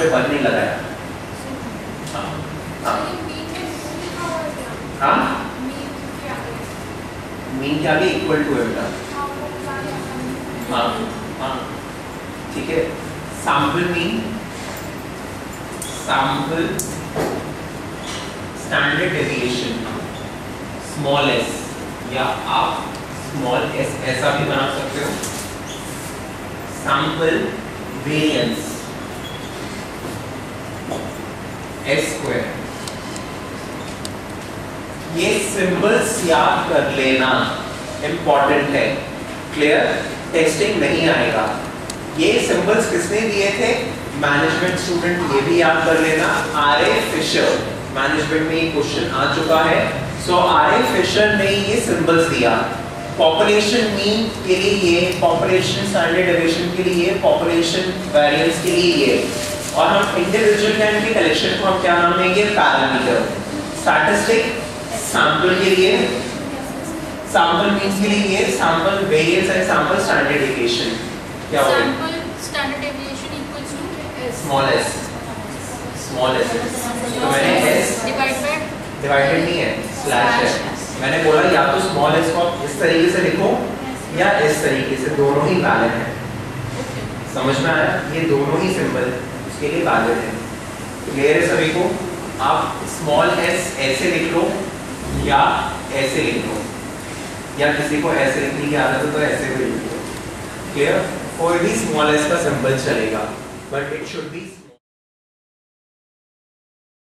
पे 1 नहीं लगाया। हाँ मीन क्या भी इक्वल टू है बेटा। हाँ हाँ ठीक है। Sample mean, sample standard deviation small S, या आप स्मॉल एस ऐसा भी बना सकते हो। Sample variance S square. ये सिंबल्स याद कर लेना इंपॉर्टेंट है। क्लियर? टेस्टिंग नहीं आएगा। ये सिंबल्स किसने दिए थे? Management student. ये भी याद कर लेना। आर.ए. फिशर, मैनेजमेंट में ये क्वेश्चन आ चुका है। सो आर.ए. फिशर ने ये सिंबल्स दिया। पॉपुलेशन मीन के लिए ये, पॉपुलेशन स्टैंडर्ड डेविएशन के लिए, पॉपुलेशन वेरिएंस के लिए ये, और हम इंडिविजुअल का इनके कलेक्शन को हम क्या नाम देंगे? पैरामीटर। स्टैटिस्टिक सैंपल के लिए, सैंपल मीन्स के लिए ये, sample variance and sample standard deviation क्या होगा? Sample standard deviation equals to small S, small S. तो मैंने एस डिवाइडेड नहीं है, स्लैश है। मैंने बोला या तो स्मॉल एस को इस तरीके से लिखो या इस तरीके से, दोनों ही वैलिड है। समझ में आया? ये दोनों ही सिंबल उसके लिए वैलिड है। क्लियर है सभी को? आप स्मॉल एस ऐसे लिख लो या ऐसे लिख लो, या किसी को ऐसे लिखने की आदत है तो ऐसे भी लिख लो। क्लियर? कोई भी स्मॉल एस का सिंबल चलेगा, बट इट शुड बी